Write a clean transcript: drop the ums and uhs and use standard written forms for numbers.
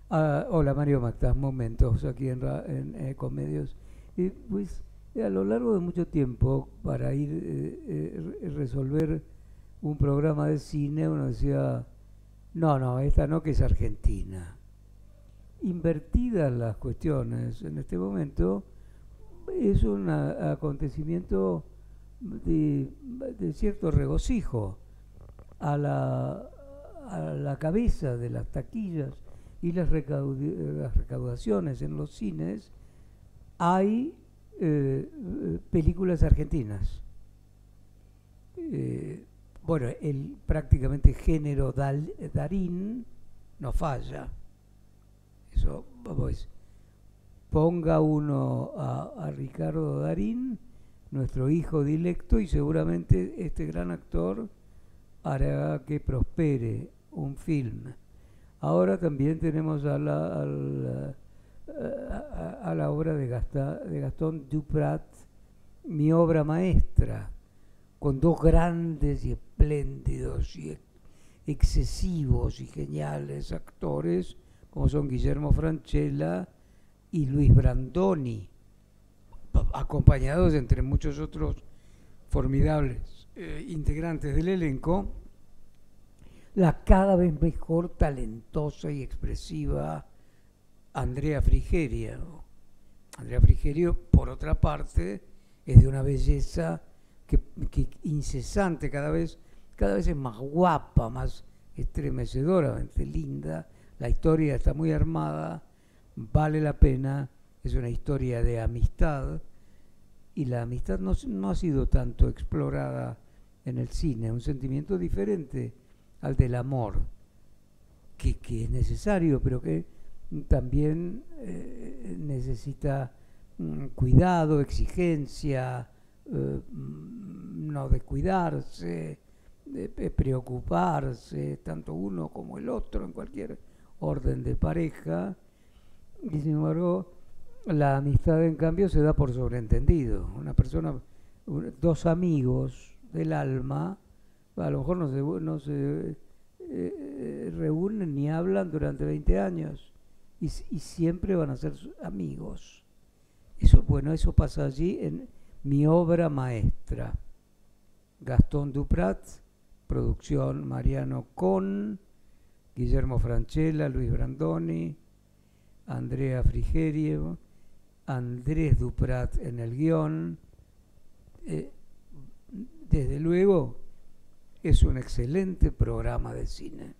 Hola Mario Mactas, momentos aquí en Ecomedios. Pues a lo largo de mucho tiempo, para ir resolver un programa de cine, uno decía, no, esta no que es Argentina. Invertidas las cuestiones en este momento, es un acontecimiento de, de cierto regocijo a la cabeza de las taquillas y las recaudaciones en los cines. Hay películas argentinas. Bueno, el prácticamente género Darín no falla. Eso, vamos, ponga uno a Ricardo Darín, nuestro hijo dilecto, y seguramente este gran actor hará que prospere un film. Ahora también tenemos a la obra de Gastón Duprat, Mi obra maestra, con dos grandes y espléndidos y excesivos y geniales actores como son Guillermo Francella y Luis Brandoni, acompañados entre muchos otros formidables integrantes del elenco, la cada vez mejor talentosa y expresiva Andrea Frigerio. Andrea Frigerio, por otra parte, es de una belleza que incesante, cada vez es más guapa, más estremecedoramente linda. La historia está muy armada, vale la pena, es una historia de amistad, y la amistad no ha sido tanto explorada en el cine, un sentimiento diferente al del amor, que es necesario, pero que también necesita cuidado, exigencia, no descuidarse, preocuparse, tanto uno como el otro, en cualquier orden de pareja. Y sin embargo, la amistad en cambio se da por sobreentendido. Una persona, dos amigos del alma, a lo mejor no se reúnen ni hablan durante 20 años y siempre van a ser amigos. Eso, bueno, eso pasa allí en Mi obra maestra. Gastón Duprat, producción Mariano Con, Guillermo Francella, Luis Brandoni, Andrea Frigerio, Andrés Duprat en el guión. Desde luego es un excelente programa de cine.